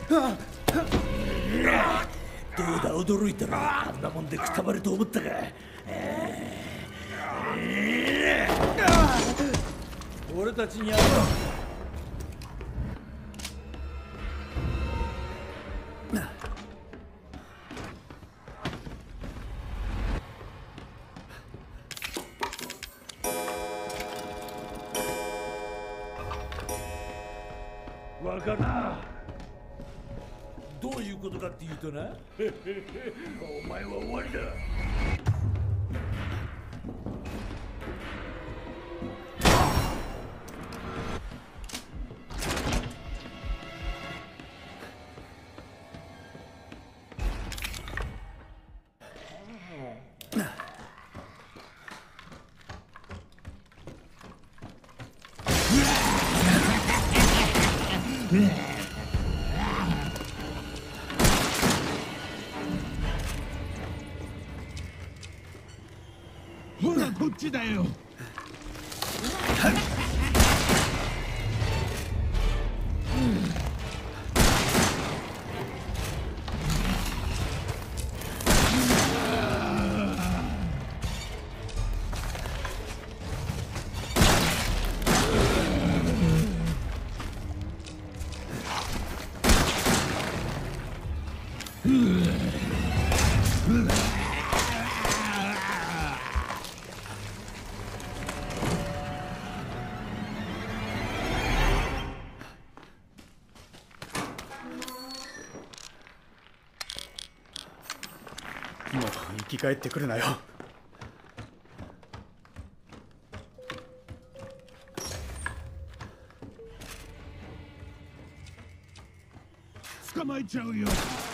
どうだ驚いたらあんなもんでくたばると思ったか。俺たちに会うわかるな。どういうことかっていうとなお前は終わりだ。 ほらこっちだよ。 もう生き返ってくるなよ。 捕まえちゃうよ。